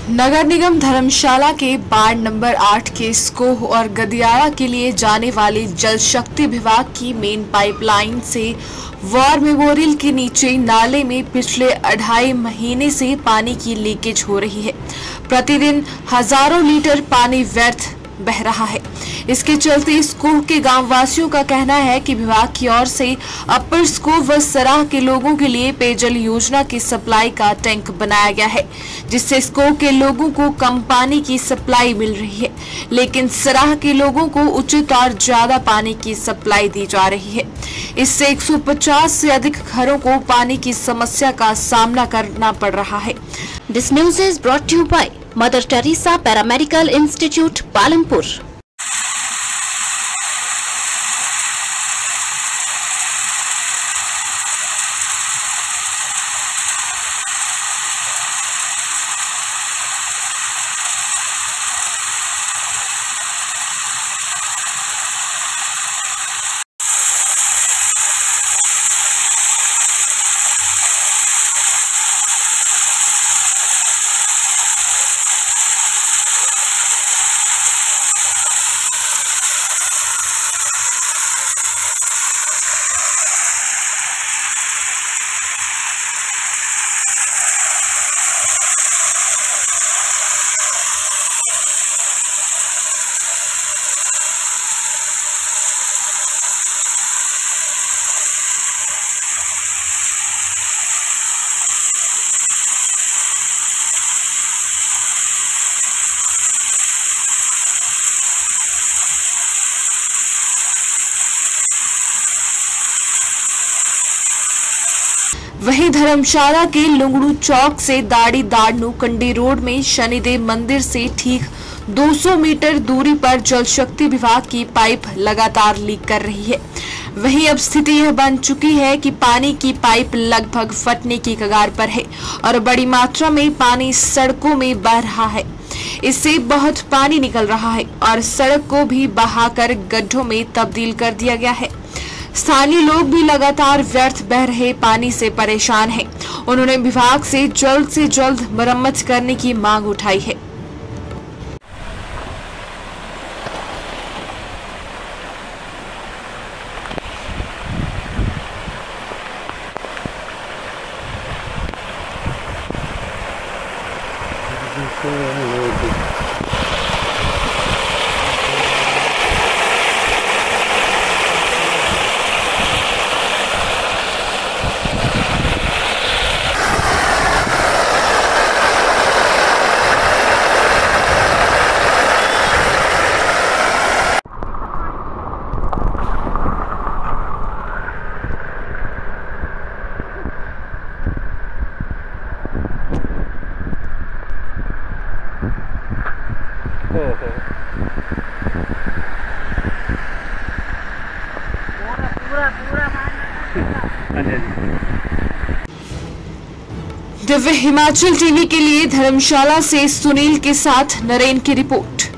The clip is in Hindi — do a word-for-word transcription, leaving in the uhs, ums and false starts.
नगर निगम धर्मशाला के वार्ड नंबर आठ के स्कोह और गदियारा के लिए जाने वाले जल शक्ति विभाग की मेन पाइपलाइन से वॉर मेमोरियल के नीचे नाले में पिछले अढ़ाई महीने से पानी की लीकेज हो रही है। प्रतिदिन हजारों लीटर पानी व्यर्थ बह रहा है। इसके चलते स्कोह के गांव वासियों का कहना है कि विभाग की ओर से अपर स्कोह व सराह के लोगों के लिए पेयजल योजना की सप्लाई का टैंक बनाया गया है, जिससे स्कोह के लोगों को कम पानी की सप्लाई मिल रही है, लेकिन सराह के लोगों को उचित और ज्यादा पानी की सप्लाई दी जा रही है। इससे एक सौ पचास से अधिक घरों को पानी की समस्या का सामना करना पड़ रहा है। This news is brought to you by Mother Teresa Paramedical Institute, Palampur. वहीं धर्मशाला के लुंगड़ू चौक से दाड़ी दाड़नू कंडी रोड में शनिदेव मंदिर से ठीक दो सौ मीटर दूरी पर जल शक्ति विभाग की पाइप लगातार लीक कर रही है। वहीं अब स्थिति यह बन चुकी है कि पानी की पाइप लगभग फटने की कगार पर है और बड़ी मात्रा में पानी सड़कों में बह रहा है। इससे बहुत पानी निकल रहा है और सड़क को भी बहाकर गड्ढों में तब्दील कर दिया गया है। स्थानीय लोग भी लगातार व्यर्थ बह रहे पानी से परेशान हैं। उन्होंने विभाग से जल्द से जल्द मरम्मत करने की मांग उठाई है। दिव्य हिमाचल टीवी के लिए धर्मशाला से सुनील के साथ नरेन की रिपोर्ट।